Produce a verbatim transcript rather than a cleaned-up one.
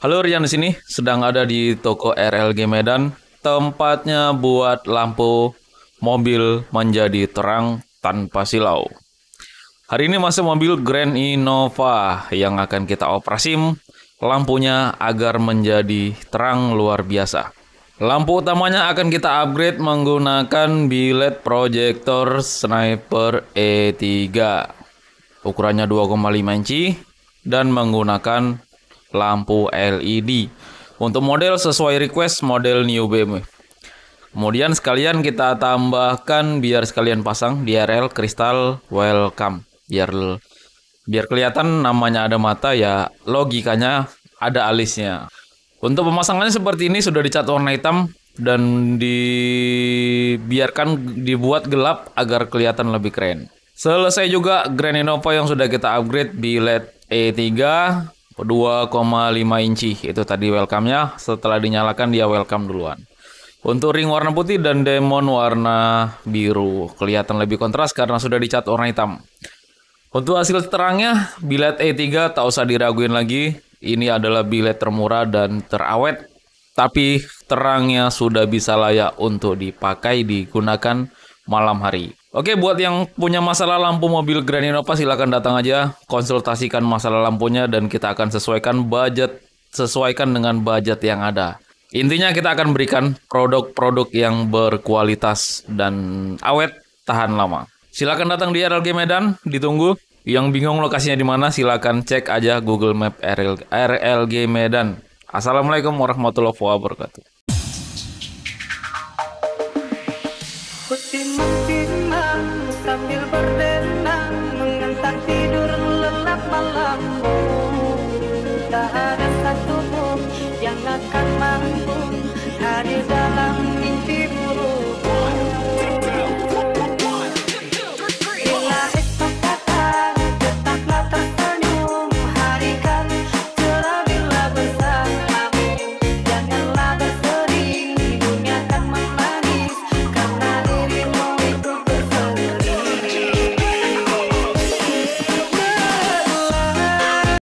Halo, Rian di sini sedang ada di toko R L G Medan, tempatnya buat lampu mobil menjadi terang tanpa silau. Hari ini masuk mobil Grand Innova yang akan kita operasi lampunya agar menjadi terang luar biasa. Lampu utamanya akan kita upgrade menggunakan bilet proyektor Sniper E tiga. Ukurannya dua koma lima inci dan menggunakan lampu L E D. Untuk model sesuai request model New B M W. Kemudian sekalian kita tambahkan biar sekalian pasang D R L Crystal Welcome. Biar biar kelihatan namanya ada mata ya, logikanya ada alisnya. Untuk pemasangannya seperti ini, sudah dicat warna hitam dan dibiarkan dibuat gelap agar kelihatan lebih keren. Selesai juga Grand Innova yang sudah kita upgrade bilet E tiga dua koma lima inci. Itu tadi welcome-nya. Setelah dinyalakan dia welcome duluan. Untuk ring warna putih dan demon warna biru. Kelihatan lebih kontras karena sudah dicat warna hitam. Untuk hasil terangnya, bilet E tiga tak usah diraguin lagi. Ini adalah bilet termurah dan terawet. Tapi terangnya sudah bisa layak untuk dipakai, digunakan malam hari. Oke, buat yang punya masalah lampu mobil Grand Innova silahkan datang aja, konsultasikan masalah lampunya dan kita akan sesuaikan budget, sesuaikan dengan budget yang ada. Intinya kita akan berikan produk-produk yang berkualitas dan awet, tahan lama. Silakan datang di R L G Medan, ditunggu. Yang bingung lokasinya di mana silakan cek aja Google Map R L G Medan. Assalamualaikum warahmatullahi wabarakatuh.